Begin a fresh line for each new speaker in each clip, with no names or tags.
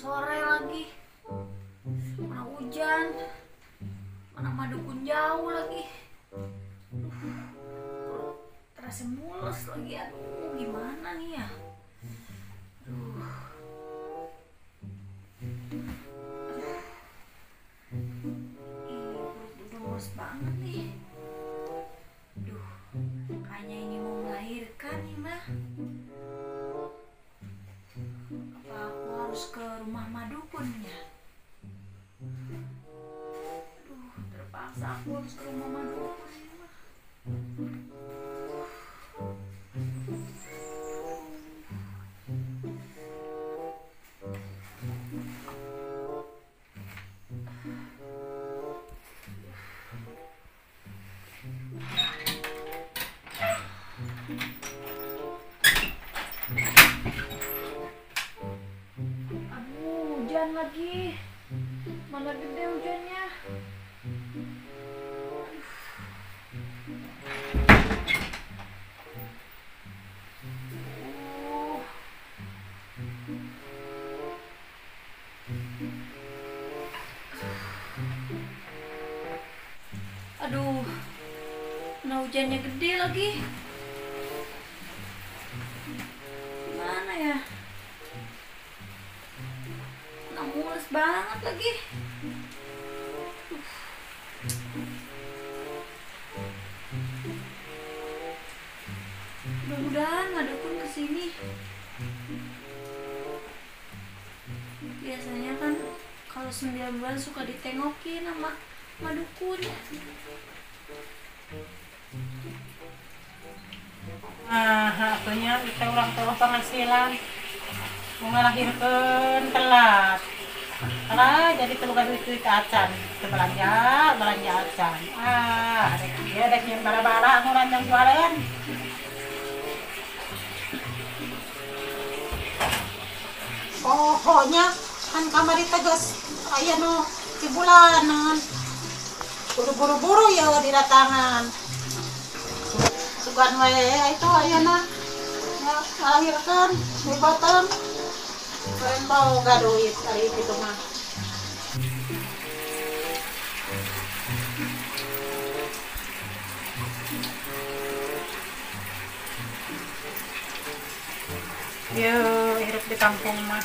sore lagi, mana hujan, mana madukun jauh lagi. Perut terasa mules lagi. Aduh, gimana nih ya? Aduh. Perut udah mules banget nih. Aduh, kayaknya ini mau melahirkan nih, Mbak. Apa aku harus ke rumah madukun ya? Aduh, terpaksa aku harus ke rumah madukun nih, Mbak. Hujan lagi, mana gede hujannya. Aduh, mana hujannya gede lagi. Gimana ya? Mules banget lagi. Mudah-mudahan madukun kesini. Biasanya kan kalau 9 bulan suka ditengokin sama madukun.
Akhirnya kita orang tua penghasilan mau ngelahirkan telat. Jadi teluga duit acan, belanja acan. Dia ada yang bala-bala nguran yang jualan. Pokoknya kan kamar ditegas aya no cibulanan. Kudu buru-buru ya didatangan. Sugan we itu ayeuna ya melahirkan hebatan. Keren bau gak duit hari itu mah. Yuk, hidup di kampung mah.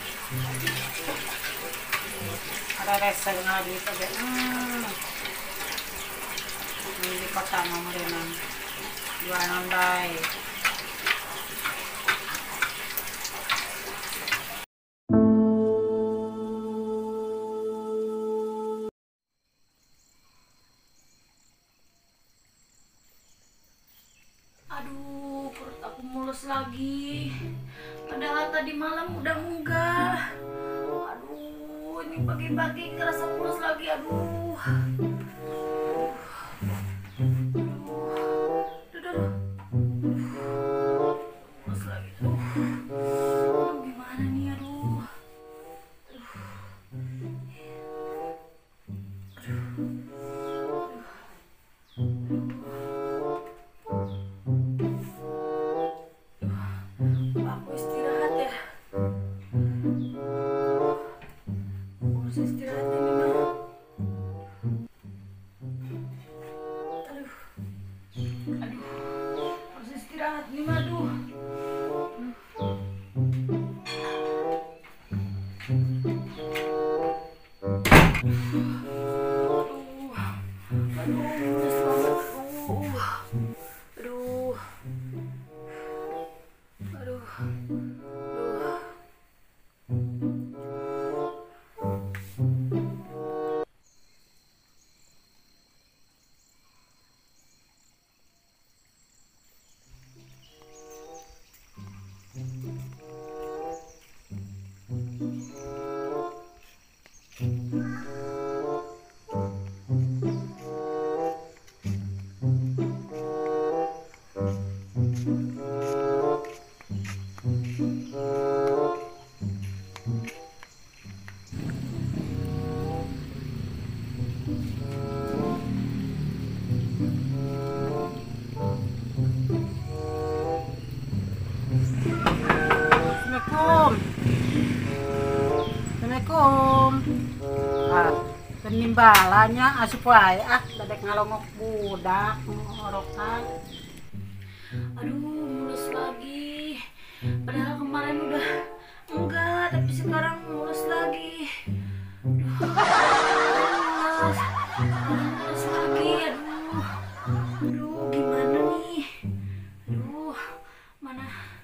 Ada resa dengan duit aja. Di kota mah merenang. Jualan baik.
Aduh, perut aku mulus lagi. Padahal tadi malam udah munggah. Aduh, ini pagi-pagi ngerasa mulus lagi. Aduh. Mulus lagi. Aduh, gimana nih? Aduh. Aku istirahat ya. Harus istirahat ini mah. Aduh, harus istirahat nih mah. Aduh. Mulus banget. Aduh. Aduh.
Assalamualaikum. Assalamualaikum. Penimbalannya asup wae dadek ngalongok budak ngorokan.
Aduh, mulus lagi. Padahal kemarin udah enggak, tapi sekarang mulus lagi. Aduh, mulus lagi. Aduh, gimana nih? Aduh, mana?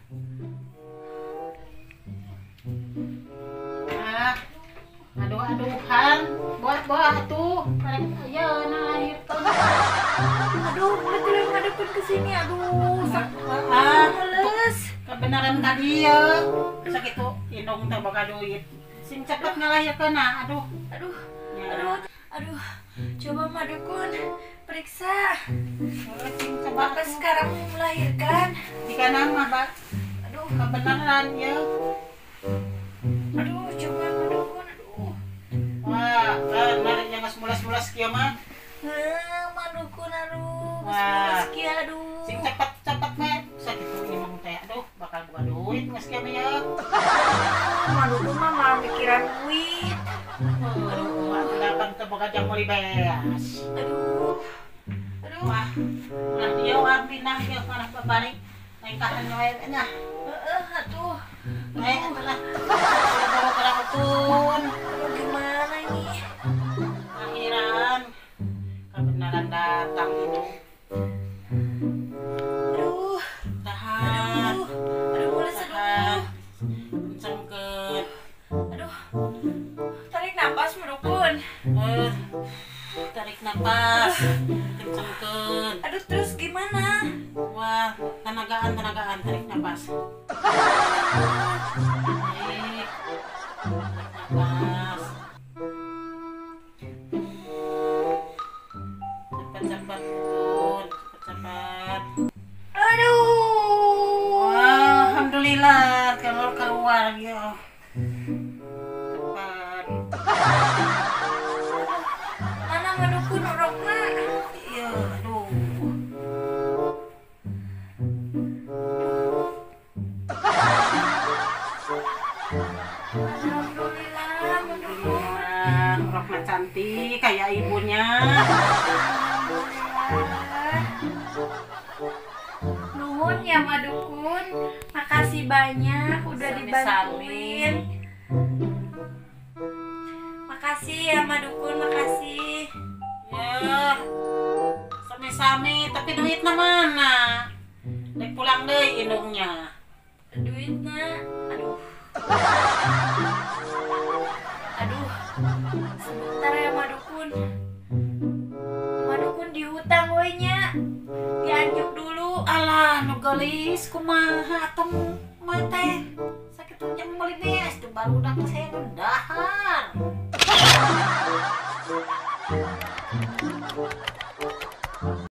Aduh-aduhan, buat tuh. Ayo lahir tuh.
Aduh, boleh ngadepin ke sini. Aduh, males.
Kebenaran tadi ya. Sakitu indung teh boga duit. Sing cepet ngalahirkeun nah. Aduh.
Aduh,
Ya.
aduh. Coba Madukun periksa.
Sing coba
Apa sekarang mau melahirkan?
jika nama, Pak.
Aduh,
Kebenaran ya.
aduh, coba Madukun. Aduh.
Wah, kan nariknya geus mulas-mulas kieu mah.
Madukun, aduh.
Wah.
Meski aduh.
Sing cepet-cepet we. Sakitu indung teh. Aduh, bakal boga duit geus kieu mah ya.
Madukun mah malah mikiran duit.
Aduh, dapat teu boga jam meuli beas.
Aduh. Aduh.
Wah, nah dia wampi nah dia malah babari. Lain kahan wae nya.
Atuh.
Atuh. Baru kerakutun.
Aduh, gimana ini?
Akhiran kebenaran datang ini.
Aduh.
Tahan.
Aduh, mulus aduh.
Kencengkeun.
Aduh. Tarik napas Madukun.
Tarik napas. Kencengkeun.
Aduh, terus gimana?
Wah, tenagaan tarik napas. Tarik. Napas. Cepat-cepat Tun, cepat-cepat.
Aduh.
Wah, alhamdulillah keluar ya. Cepat.
Mana Madukun urokna?
Iya, aduh.
Alhamdulillah, Madukun.
Alhamdulillah, rokna cantik kayak ibunya.
Nuhun ya Madukun, makasih banyak udah dibantuin. Makasih ya Madukun, makasih.
Ya, sami-sami, tapi duitnya mana? Dek pulang deh indungnya.
Duitnya, aduh. Aduh, sebentar ya Madukun. Madukun dihutang we nya. Dianjuk dulu.
Alah, nu geulis kumaha atuh mah teh. Sakitu jam meuli beas tuh baru udah saya ngedahar.